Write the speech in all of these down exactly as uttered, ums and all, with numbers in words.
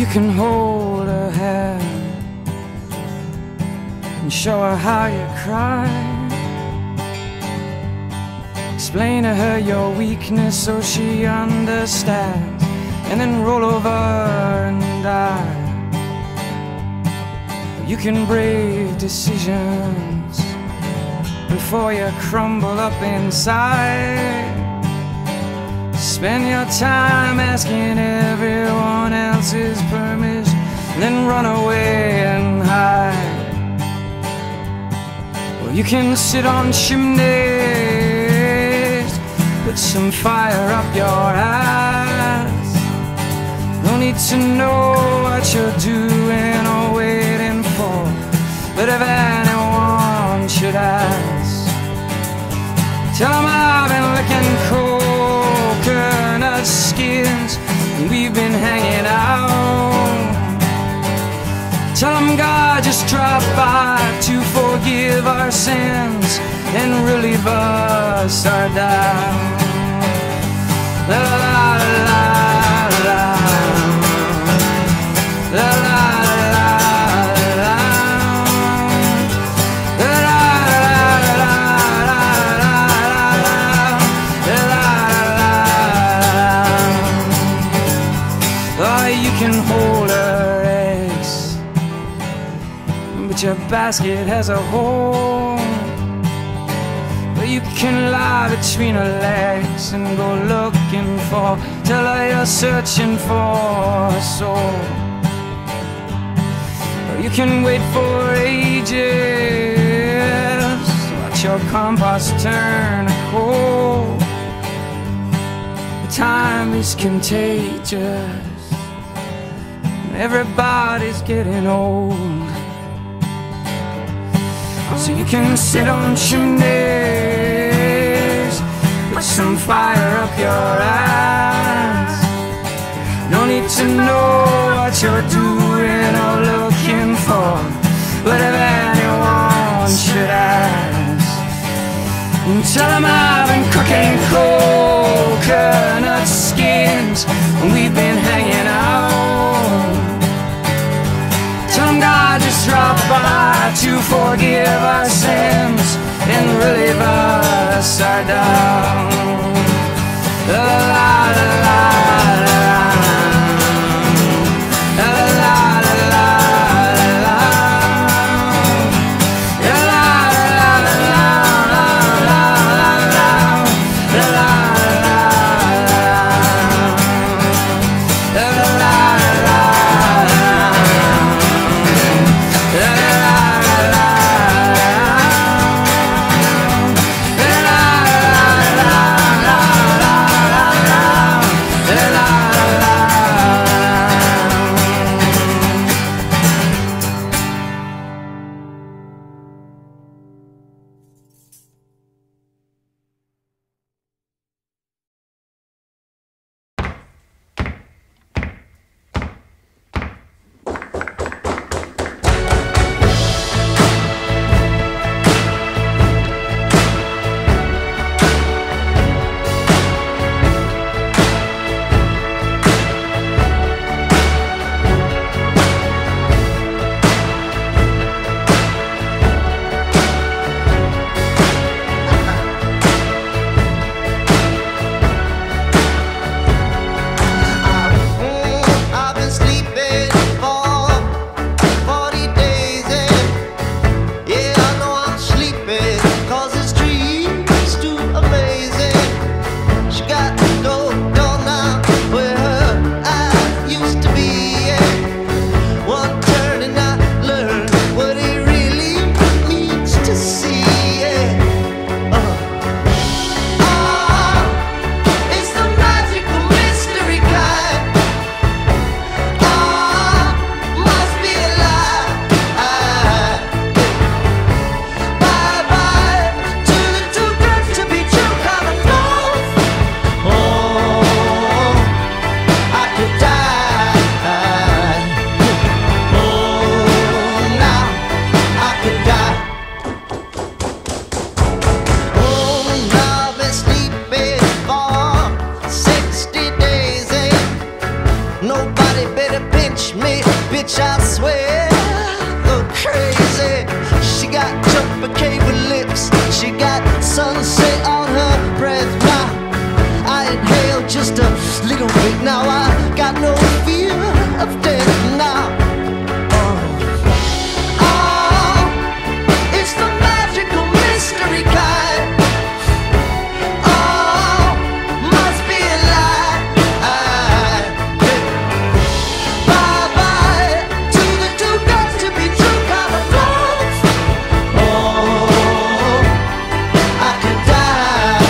You can hold her hand and show her how you cry. Explain to her your weakness so she understands, and then roll over and die. You can brave decisions before you crumble up inside. Spend your time asking everyone else's permission, then run away and hide. Well, you can sit on chimneys, put some fire up your ass. No need to know what you're doing or waiting for, but if anyone should ask, tell them I've been licking coconut skins and we've been hanging out. Tell them God just dropped by to forgive our sins and relieve us our doubt. La la la la, la la la la, la la la la, la la. Oh, you can hold her eggs, but your basket has a hole. But you can lie between her legs and go looking for, tell her you're searching for a soul. Or you can wait for ages, watch your compost turn cold. Time is contagious, everybody's getting old. So you can sit on chimneys, put some fire up your ass. No need to know what you're doing or looking for, but if anyone should ask, tell them I've been cooking coconut skins and we've been hanging out. Tell them God just dropped by to forgive our sins and relieve us our doubt. La la la la la, la la la la la, la la la la la, la la la la. bitch, I swear, look crazy. She got jumper cable lips, she got sunset on her breath. Now I inhale just a little bit. Now I got no fear of death now. Oh, oh, it's the magical mystery kind. Oh, must be a lie. Bye bye to the two guys to be true kind of love. Oh, I could die.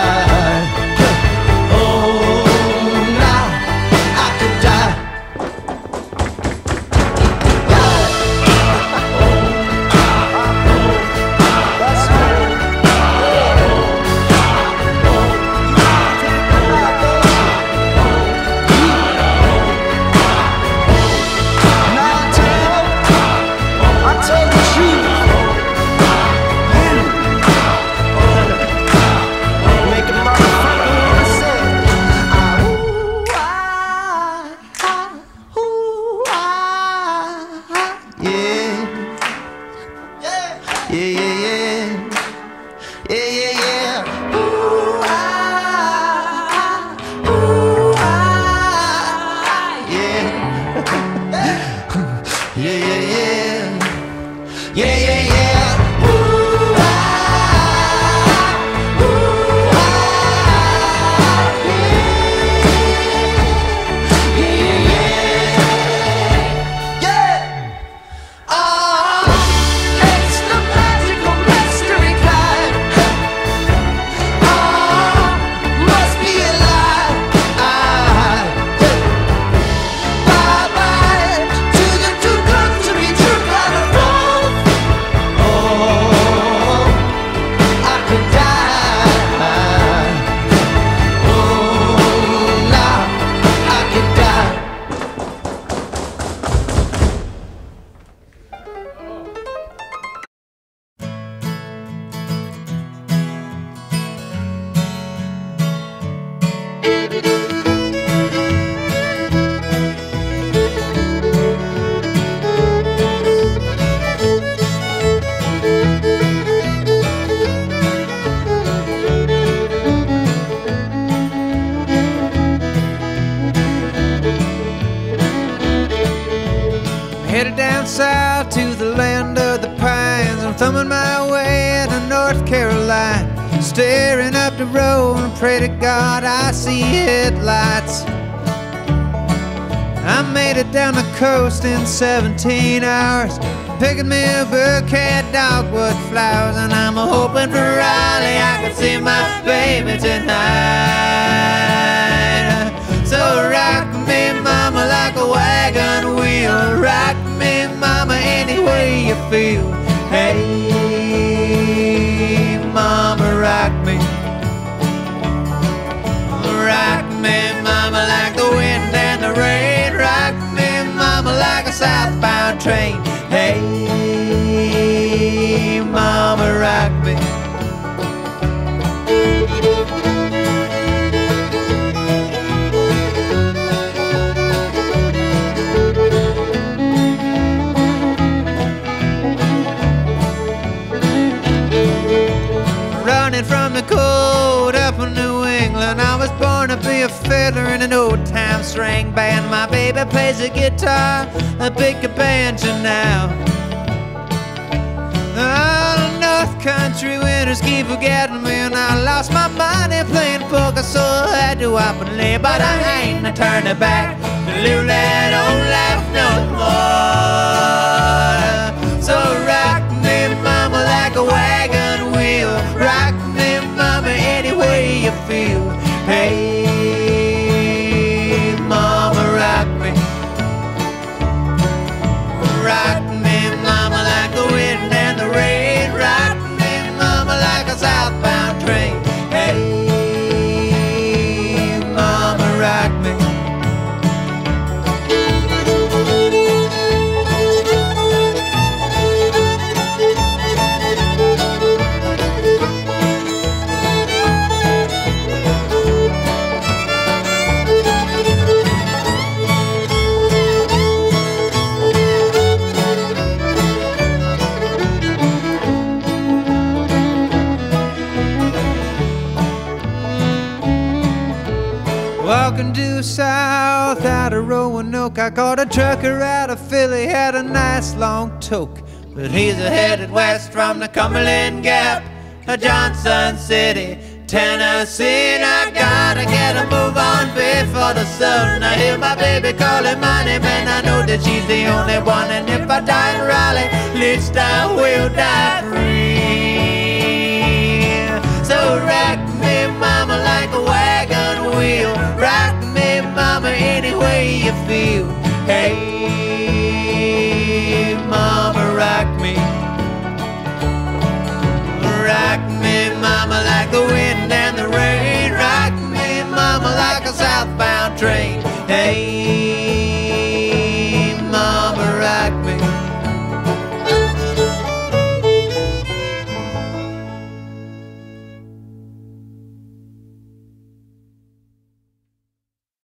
Headed down south to the land of the pines. I'm thumbing my way to North Carolina, staring up the road and pray to God I see headlights. I made it down the coast in seventeen hours, picking me a bouquet of dogwood flowers, and I'm hoping for Raleigh I can see my baby tonight. So rock me, mama, like a wagon wheel. Rock me, mama, any way you feel. Hey, mama, rock me. Rock me, mama, like the wind and the rain. Rock me, mama, like a southbound train. Hey, mama, rock me. From the cold up in New England, I was born to be a fiddler in an old-time string band. My baby plays the guitar, I pick a banjo now. All the North Country winters keep forgetting me, and I lost my money playing poker, so I had to up and lay. But I ain't turning back to live that old life no more. So rock me, mama, like a wagon wheel. Rock me, mama, any way you feel. Hey, mama, rock me. Rock me, mama, like the wind and the rain. Rock me, mama, like a southbound train. Hey, mama, rock me. Walking due south out of Roanoke, I caught a trucker out of Philly, had a nice long toke. But he's a headed west from the Cumberland Gap, a Johnson City, Tennessee. And I gotta get a move on before the sun. I hear my baby calling my name, and I know that she's the only one. And if I die in Raleigh, at least I will die free. So rock me, mama, like a wagon wheel. Rock me, mama, any way you feel. Hey, mama, rock me. Rock me, mama, like the wind and the rain. Rock me, mama, like a southbound train.